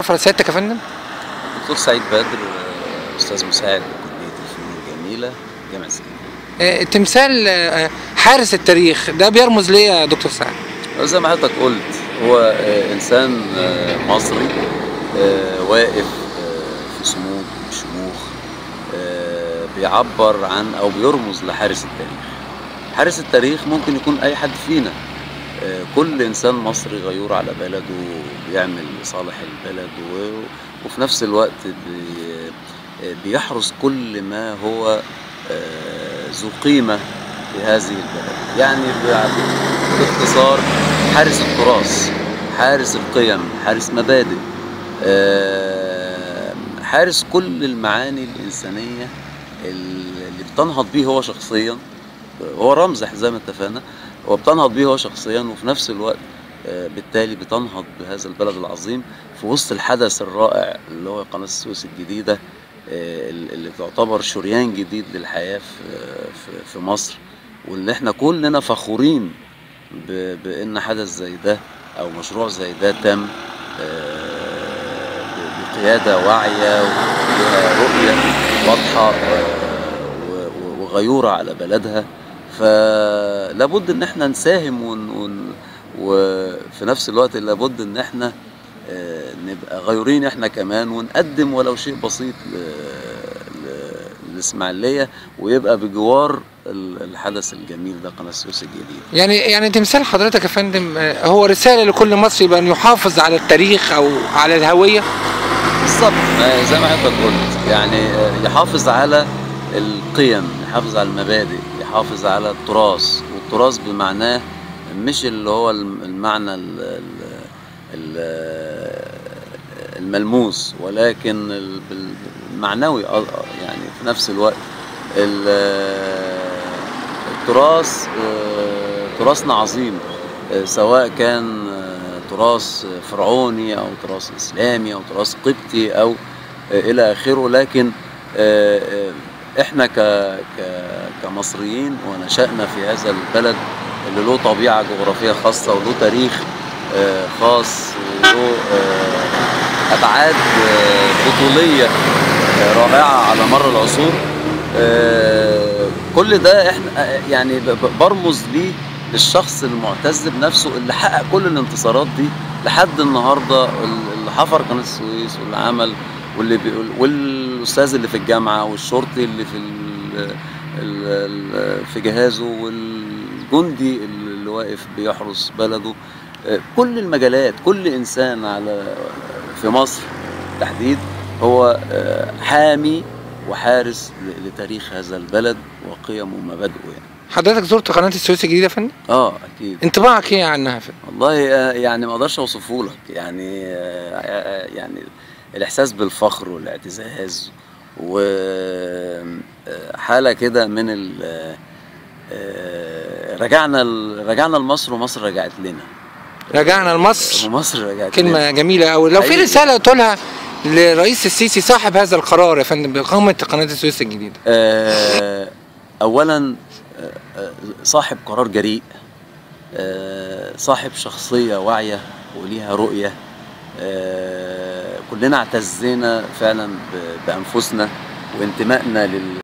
نتعرف على سيادتك يا فندم؟ دكتور سعيد بدر، أستاذ مساعد بكلية الفنون الجميلة جامعة اسكندرية. تمثال حارس التاريخ ده بيرمز ليه يا دكتور سعيد؟ زي ما حضرتك قلت، هو إنسان مصري واقف في صمود شموخ، بيعبر عن أو بيرمز لحارس التاريخ. حارس التاريخ ممكن يكون أي حد فينا، كل إنسان مصري غيور على بلده بيعمل لصالح البلد، وفي نفس الوقت بيحرس كل ما هو ذو قيمة في هذه البلد. يعني باختصار حارس التراث، حارس القيم، حارس مبادئ، حارس كل المعاني الإنسانية اللي بتنهض بيه هو شخصيا. هو رمز زي ما اتفقنا، هو بتنهض بيه هو شخصيا، وفي نفس الوقت بالتالي بتنهض بهذا البلد العظيم في وسط الحدث الرائع اللي هو قناة السويس الجديدة، اللي تعتبر شريان جديد للحياة في مصر، واللي احنا كلنا فخورين بأن حدث زي ده أو مشروع زي ده تم بقيادة واعية وفيها رؤية واضحة وغيورة على بلدها. فلابد ان احنا نساهم وفي نفس الوقت لابد ان احنا نبقى غيورين احنا كمان، ونقدم ولو شيء بسيط للإسماعيلية، ويبقى بجوار الحدث الجميل ده قناة السويس الجديد. يعني تمثال حضرتك يا فندم هو رسالة لكل مصري بأن يحافظ على التاريخ أو على الهوية؟ بالظبط زي ما حضرتك قلت، يعني يحافظ على القيم، يحافظ على المبادئ، يحافظ على التراث، والتراث بمعناه مش اللي هو المعنى الملموس، ولكن المعنوي. يعني في نفس الوقت التراث، تراثنا عظيم، سواء كان تراث فرعوني أو تراث إسلامي أو تراث قبطي أو إلى آخره. لكن احنا كمصريين ونشأنا في هذا البلد اللي له طبيعة جغرافية خاصة وله تاريخ خاص وله أبعاد بطولية رائعة على مر العصور. كل ده احنا يعني برمز ليه للشخص المعتز بنفسه اللي حقق كل الانتصارات دي لحد النهارده، اللي حفر قناة السويس واللي عمل والاستاذ اللي في الجامعه والشرطي اللي في جهازه والجندي اللي واقف بيحرس بلده. كل المجالات، كل انسان في مصر تحديد هو حامي وحارس لتاريخ هذا البلد وقيمه ومبادئه. يعني حضرتك زرت قناة السويس الجديدة يا فندم؟ اكيد. انطباعك ايه عنها يا فندم؟ والله يعني ما اقدرش اوصفه لك، يعني يعني الاحساس بالفخر والاعتزاز وحاله كده من رجعنا لمصر ومصر رجعت لنا. رجعنا لمصر ومصر رجعت كلمة لنا. جميلة أوي. لو في رسالة تقولها لرئيس السيسي صاحب هذا القرار يا فندم بإقامة قناة السويس الجديدة؟ أولا صاحب قرار جريء، صاحب شخصية واعية وليها رؤية. كلنا اعتزينا فعلا بأنفسنا وانتمائنا